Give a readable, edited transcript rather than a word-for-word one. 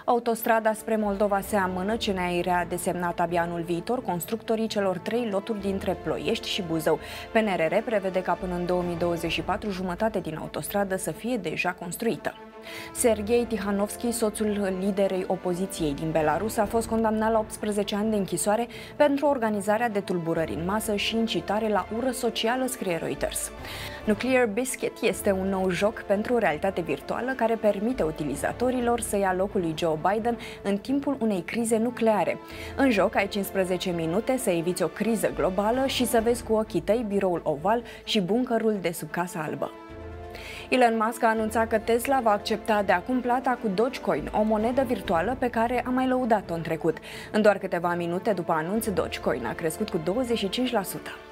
Autostrada spre Moldova se amână, CNAIR a desemnat abia anul viitor constructorii celor 3 loturi dintre Ploiești și Buzău. PNRR prevede ca până în 2024 jumătate din autostradă să fie deja construită. Serghei Tihanovski, soțul liderei opoziției din Belarus, a fost condamnat la 18 ani de închisoare pentru organizarea de tulburări în masă și incitare la ură socială, scrie Reuters. Nuclear Biscuit este un nou joc pentru realitate virtuală care permite utilizatorilor să ia locul lui Joe Biden în timpul unei crize nucleare. În joc ai 15 minute să eviți o criză globală și să vezi cu ochii tăi biroul oval și bunkerul de sub Casa Albă. Elon Musk a anunțat că Tesla va accepta de acum plata cu Dogecoin, o monedă virtuală pe care a mai lăudat-o în trecut. În doar câteva minute după anunț, Dogecoin a crescut cu 25%.